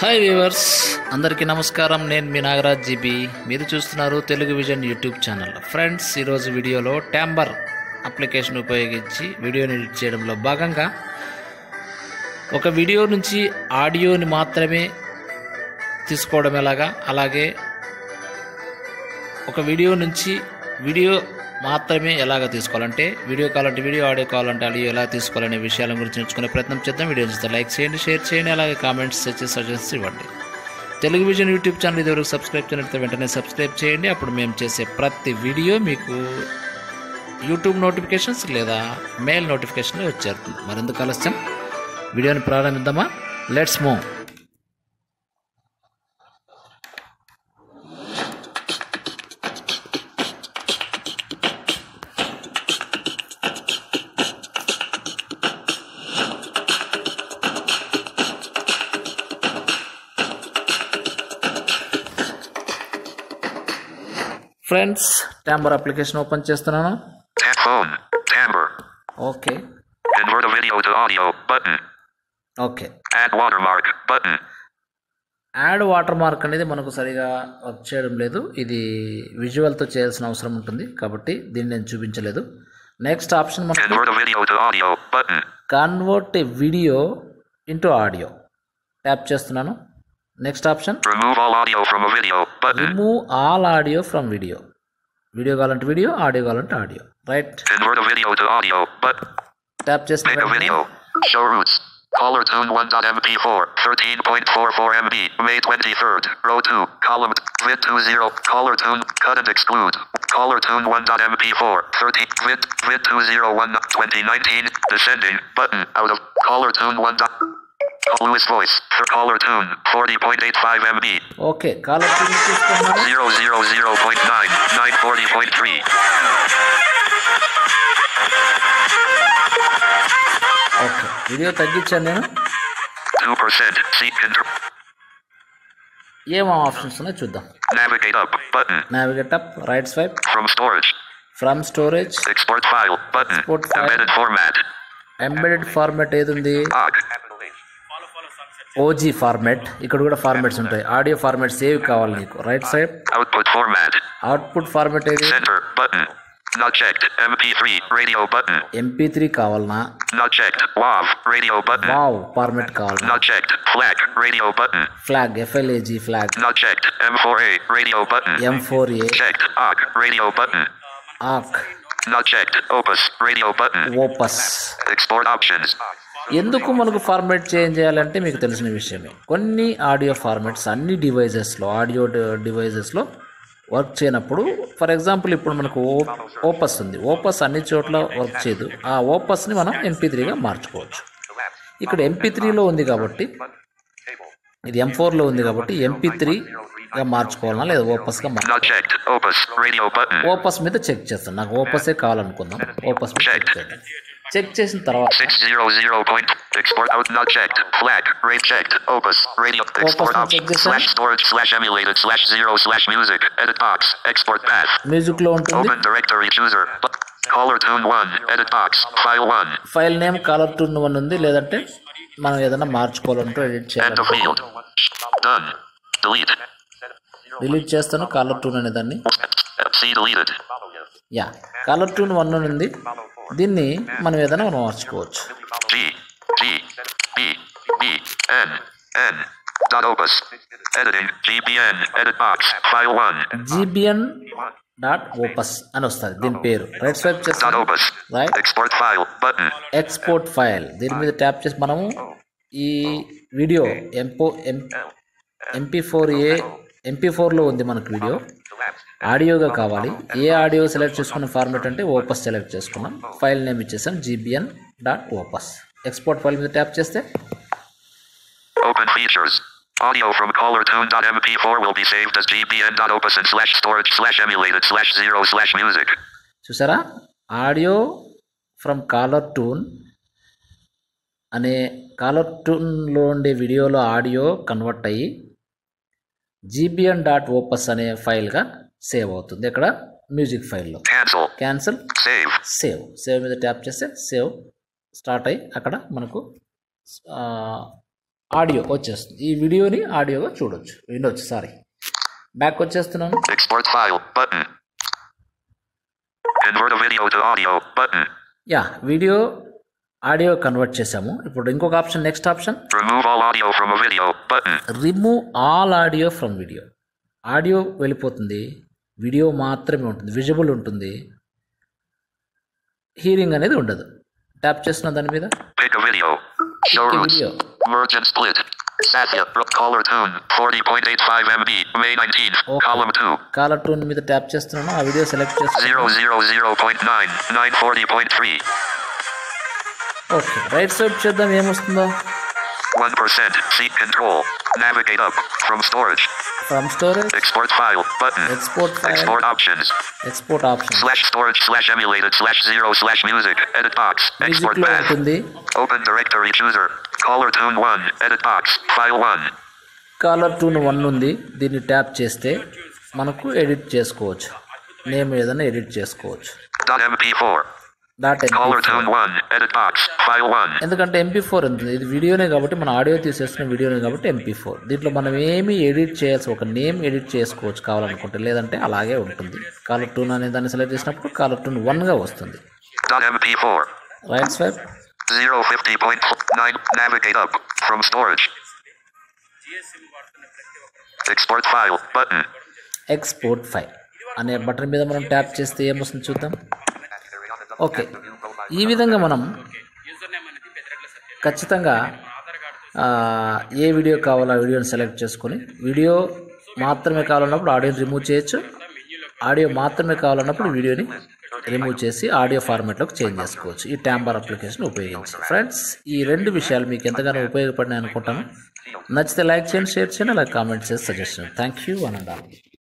Hi viewers, అందరికీ నమస్కారం. నేను మీ నాగరాజ్ జీబీ. మీరు చూస్తున్నారు Telugu vision YouTube channel. Friends, ఈరోజు వీడియోలో ట్యాంబర్ అప్లికేషన్ ఉపయోగించి వీడియోని ఎడిట్ చేయడంలో భాగంగా ఒక వీడియో నుంచి ఆడియోని మాత్రమే తీసుకోవడం ఎలాగా, అలాగే ఒక వీడియో నుంచి వీడియో మాత్రమే ఎలాగ తీసుకోవాలంటే వీడియో కావాలంటే వీడియో, ఆడియో కావాలంటే ఆడియో ఎలా తీసుకోవాలనే విషయాల గురించి నేర్చుకునే ప్రయత్నం చేద్దాం. వీడియో చూస్తే లైక్ చేయండి, షేర్ చేయండి, అలాగే కామెంట్స్ చేసి సజెషన్స్ ఇవ్వండి. తెలుగు విజన్ యూట్యూబ్ ఛానల్ ఇదివరకు సబ్స్క్రైబ్ చేయనట్లయితే వెంటనే సబ్స్క్రైబ్ చేయండి. అప్పుడు మేము చేసే ప్రతి వీడియో మీకు యూట్యూబ్ నోటిఫికేషన్స్ లేదా మెయిల్ నోటిఫికేషన్లో వచ్చేస్తుంది. మరెందుకు ఆలస్యం, వీడియోని ప్రారంభిద్దామా? Let's move. Friends, timbre application open చేస్తున్నాను. Phone, timbre, okay convert a video to audio, button, okay add watermark, button, add watermark అనేది మనకు సరిగా వర్క్ చేయడం లేదు. ఇది విజువల్తో చేయాల్సిన అవసరం ఉంటుంది కాబట్టి దీన్ని నేను చూపించలేదు. నెక్స్ట్ ఆప్షన్ మనకు convert a video to audio, button, convert a video into audio. Tap చేస్తున్నాను. Next option remove all audio from a video, button, remove all audio from video. Video కావాలంటే వీడియో, ఆడియో కావాలంటే audio. Right, convert a video to audio, but tap make a చేస్తున్నాను. video, show roots, caller tune 1.mp4, 13.44 MB, May 23rd, row 2, column, vid 20, caller tune, cut and exclude, caller tune 1.mp4, 13, vid 201, 2019, descending, button, out of, caller tune 1. Lewis voice, for caller tune, 40.85 MB, okay, caller tune తీసుకున్నాను. 000.9, 940.3. Okay, video తగ్గించాను నేను. 2%, seek control. ఏం options ఉన్నాయో చూద్దాం. Navigate up, button, navigate up, right swipe, from storage, from storage, export file, button, Export file. embedded format, embedded format ఏది ఉంది? OGG, OG format. ఇక్కడ కూడా ఫార్మాట్స్ ఉంటాయి. ఆడియో ఫార్మాట్స్ ఏవి కావాలి నీకు? Right side output format, output format ఏది? center, button, not checked, MP3, radio button, MP3 కావాలనా? not checked, WAV, radio button, వావ్ ఫార్మాట్ కావాలనా? not checked, FLAG, radio button, flag, FLAG flag. not checked, M4A, radio button, M4A, checked, OGG, radio button, ఆక్, not checked, Opus, radio button, Opus. export options, ఎందుకు మనకు format change చేయాలంటే మీకు తెలిసిన విషయమే. కొన్ని ఆడియో ఫార్మాట్స్ అన్ని డివైజెస్లో, ఆడియో డివైజెస్లో వర్క్ చేయనప్పుడు, ఫర్ ఎగ్జాంపుల్ ఇప్పుడు మనకు ఓపస్ ఉంది. ఓపస్ అన్ని చోట్ల వర్క్ చేయదు. ఆ ఓపస్ని మనం MP3గా మార్చుకోవచ్చు. ఇక్కడ MP3లో ఉంది కాబట్టి, ఇది M4లో ఉంది కాబట్టి MP3గా మార్చుకోవాలన్నా లేదా ఓపస్గా not checked, Opus, radio button, Opus మీద చెక్ చేస్తాను. నాకు ఓపసే కావాలనుకుందాం. ఓపస్ మీద చెక్ చేద్దాం. చెక్ చేసిన తర్వాత 600 point, export out, not checked, flag, rate checked, Opus, radio, export option, slash storage, slash emulated, slash 0, music, edit box, export path, మ్యూజిక్లో ఉంటుంది. open directory chooser, caller tune 1, edit box, file 1, file name caller tune 1 ఉంది. లేదంటే మనం ఏదైనా మార్చుకోవాలంటే edit end of చేయాలి. field, done, delete, delete చేస్తాను caller tune అనే దాన్ని. C deleted, yeah, caller tune 1 ఉంది. దీన్ని మనం ఏదైనా మార్చుకోవచ్చు. G, G, B, B, N, N, dot Opus, editing, GBN, edit box, file 1, gbn.opus అని వస్తుంది దీని పేరు. రైట్ స్వైప్ dot చేస్తాను. Opus, right, export file, button, export file. దీని మీద ట్యాప్ చేసి మనము ఈ వీడియో MP4లో ఉంది మనకు వీడియో. ఆడియోగా కావాలి. ఏ ఆడియో సెలెక్ట్ చేసుకున్న ఫార్మాట్ అంటే ఓపస్ సెలెక్ట్ చేసుకున్నాం. ఫైల్ నేమ్ ఇచ్చేసాం gbn.opus. ఎక్స్పోర్ట్ ఫైల్ మీద ట్యాప్ చేస్తే open features. Audio from caller tune.mp4 will be saved as gbn.opus and slash storage slash emulated slash 0 music. చూసారా, ఆడియో ఫ్రమ్ కాలర్ ట్యూన్ అనే caller ట్యూన్లో ఉండే వీడియోలో audio convert అయ్యి gbn.opus అనే ఫైల్గా సేవ్ అవుతుంది. ఇక్కడ మ్యూజిక్ ఫైల్లో. క్యాన్సిల్, సేవ్ మీద ట్యాప్ చేస్తే సేవ్ స్టార్ట్ అయ్యి అక్కడ మనకు ఆడియో వచ్చేస్తుంది. ఈ వీడియోని ఆడియోగా వినొచ్చు. సారీ, బ్యాక్ వచ్చేస్తున్నాను. Export file button. Convert a video to audio button. Yeah, video audio convert చేసాము. ఇప్పుడు ఇంకొక option, next option, Remove all audio from a video button. Remove all audio from video. Audio వెళ్ళిపోతుంది, video మాత్రమే ఉంటుంది, visible ఉంటుంది, hearing అనేది ఉండదు. Tap చేస్తున్న దాని మీద Pick a video. Show routes. Video Merge and split. Satya. Caller tune. 40.85 MB. May 19th. Okay. Column 2. Caller tune మీద ట్యాప్ చేస్తున్నాను. ఆ వీడియో సెలెక్ట్ చేస్తున్నాను. 000.9. 940.3. ఓకే, రైట్ స్వైప్ చేద్దాం, ఏమొస్తుందో. 1%. Seat control. Navigate up. From storage. From storage, Export file button. Export file, Export options. Export option, /storage/emulated/0/music. Edit box. Export music లో path. ఉంటుంది. Open directory chooser. Caller tune 1. Edit box. File 1. Caller tune 1 ఉంది. దీన్ని tap చేస్తే మనకు edit చేసుకోవచ్చు, name ఏదైనా edit చేసుకోవచ్చు. .mp4. Dot Caller MP4, tune 1. Edit box. File 1. ఎందుకంటే MP4 ఉంటుంది, ఇది వీడియోనే కాబట్టి, మన ఆడియో తీసేస్తున్న వీడియోనే కాబట్టి MP4. దీంట్లో మనం ఏమి ఎడిట్ చేయాల్సి, ఒక నేమ్ ఎడిట్ చేసుకోవచ్చు కావాలనుకుంటే, లేదంటే అలాగే ఉంటుంది. కాలర్ టూన్ అనే దాన్ని సెలెక్ట్ చేసినప్పుడు కాలర్ టూన్ 1గా వస్తుంది. .mp4. Right swipe, 050.9. Navigate up. From storage. Export file button. Export file అనే బటన్ మీద మనం ట్యాప్ చేస్తే ఏమొస్తుంది చూద్దాం. ఓకే, ఈ విధంగా మనం ఖచ్చితంగా ఏ వీడియో కావాలో ఆ వీడియోని సెలెక్ట్ చేసుకొని, వీడియో మాత్రమే కావాలన్నప్పుడు ఆడియోని రిమూవ్ చేయొచ్చు, ఆడియో మాత్రమే కావాలన్నప్పుడు వీడియోని రిమూవ్ చేసి ఆడియో ఫార్మాట్లోకి చేంజ్ చేసుకోవచ్చు ఈ ట్యాంబర్ అప్లికేషన్ ఉపయోగించి. ఫ్రెండ్స్, ఈ 2 విషయాలు మీకు ఎంతగానో ఉపయోగపడినాయి అనుకుంటాను. నచ్చితే లైక్ చేయండి, షేర్ చేయండి, అలాగే కామెంట్ చేసి సజెస్ట్ చేయండి. Thank you, one and all.